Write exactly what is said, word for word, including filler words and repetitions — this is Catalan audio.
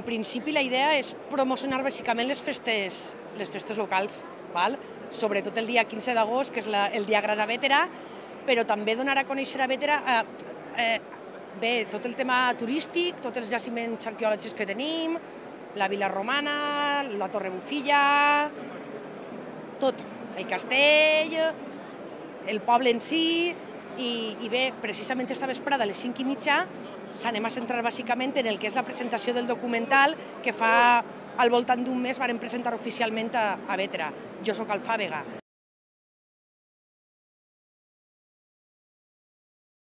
principi la idea és promocionar bàsicament les festes, les festes locals, val? Sobretot el dia quinze d'agost, que és la, el dia gran a Bétera, però també donar a conèixer a Bétera eh, eh, bé, tot el tema turístic, tots els jaciments arqueològics que tenim, la vila romana, la Torre Bufilla, tot, el castell, el poble en si, i, i bé, precisament esta vesprada a les cinc i mitja s'anem a centrar bàsicament en el que és la presentació del documental que fa al voltant d'un mes varen presentar oficialment a, a Bétera. Jo soc Alfàbega.